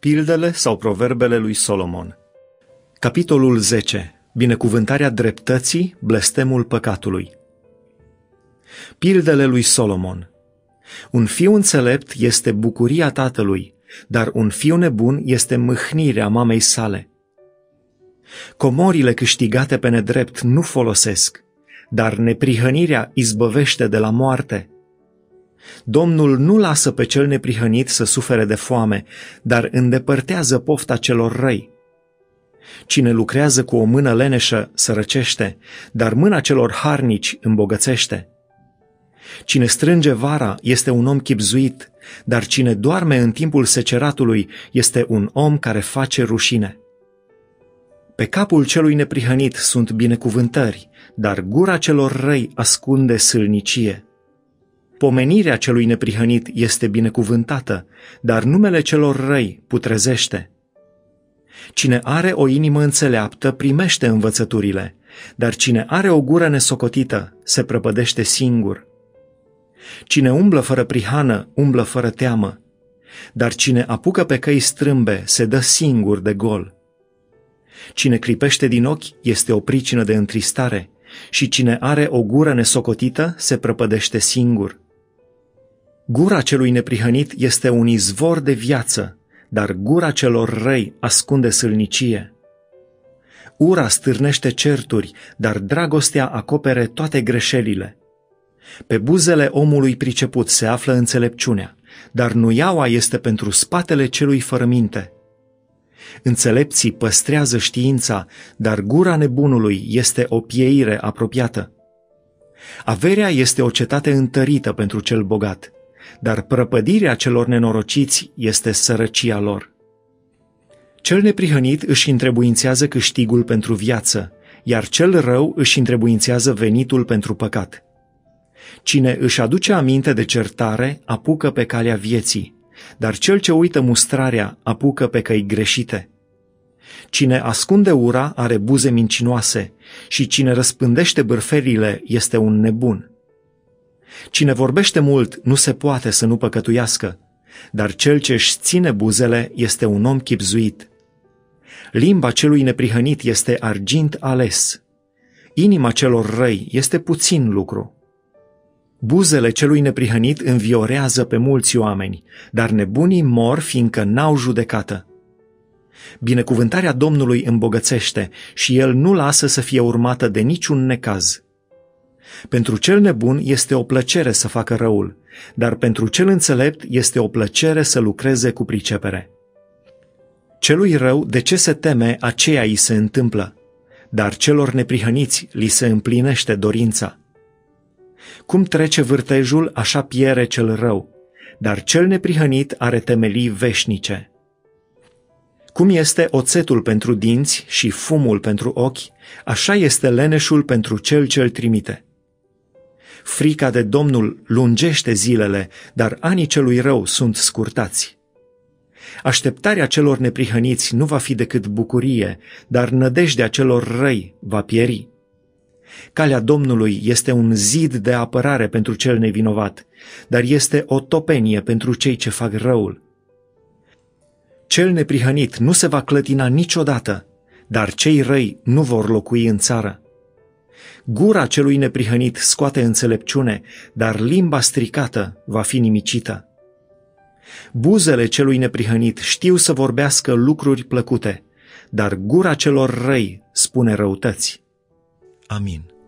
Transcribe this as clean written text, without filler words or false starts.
Pildele sau proverbele lui Solomon. Capitolul 10. Binecuvântarea dreptății, blestemul păcatului. Pildele lui Solomon. Un fiu înțelept este bucuria tatălui, dar un fiu nebun este mâhnirea mamei sale. Comorile câștigate pe nedrept nu folosesc, dar neprihănirea izbăvește de la moarte. Domnul nu lasă pe cel neprihănit să sufere de foame, dar îndepărtează pofta celor răi. Cine lucrează cu o mână leneșă sărăcește, dar mâna celor harnici îmbogățește. Cine strânge vara este un om chibzuit, dar cine doarme în timpul seceratului este un om care face rușine. Pe capul celui neprihănit sunt binecuvântări, dar gura celor răi ascunde sâlnicie. Pomenirea celui neprihănit este binecuvântată, dar numele celor răi putrezește. Cine are o inimă înțeleaptă primește învățăturile, dar cine are o gură nesocotită se prăpădește singur. Cine umblă fără prihană, umblă fără teamă, dar cine apucă pe căi strâmbe se dă singur de gol. Cine clipește din ochi este o pricină de întristare și cine are o gură nesocotită se prăpădește singur. Gura celui neprihănit este un izvor de viață, dar gura celor răi ascunde sâlnicie. Ura stârnește certuri, dar dragostea acopere toate greșelile. Pe buzele omului priceput se află înțelepciunea, dar nuiaua este pentru spatele celui fără minte. Înțelepții păstrează știința, dar gura nebunului este o pieire apropiată. Averea este o cetate întărită pentru cel bogat, dar prăpădirea celor nenorociți este sărăcia lor. Cel neprihănit își întrebuințează câștigul pentru viață, iar cel rău își întrebuințează venitul pentru păcat. Cine își aduce aminte de certare apucă pe calea vieții, dar cel ce uită mustrarea apucă pe căi greșite. Cine ascunde ura are buze mincinoase și cine răspândește bârferile este un nebun. Cine vorbește mult nu se poate să nu păcătuiască, dar cel ce își ține buzele este un om chibzuit. Limba celui neprihănit este argint ales. Inima celor răi este puțin lucru. Buzele celui neprihănit înviorează pe mulți oameni, dar nebunii mor fiindcă n-au judecată. Binecuvântarea Domnului îmbogățește și el nu lasă să fie urmată de niciun necaz. Pentru cel nebun este o plăcere să facă răul, dar pentru cel înțelept este o plăcere să lucreze cu pricepere. Celui rău de ce se teme, aceea îi se întâmplă, dar celor neprihăniți li se împlinește dorința. Cum trece vârtejul, așa piere cel rău, dar cel neprihănit are temelii veșnice. Cum este oțetul pentru dinți și fumul pentru ochi, așa este leneșul pentru cel ce îl trimite. Frica de Domnul lungește zilele, dar anii celui rău sunt scurtați. Așteptarea celor neprihăniți nu va fi decât bucurie, dar nădejdea celor răi va pieri. Calea Domnului este un zid de apărare pentru cel nevinovat, dar este o topenie pentru cei ce fac răul. Cel neprihănit nu se va clătina niciodată, dar cei răi nu vor locui în țară. Gura celui neprihănit scoate înțelepciune, dar limba stricată va fi nimicită. Buzele celui neprihănit știu să vorbească lucruri plăcute, dar gura celor răi spune răutăți. Amin.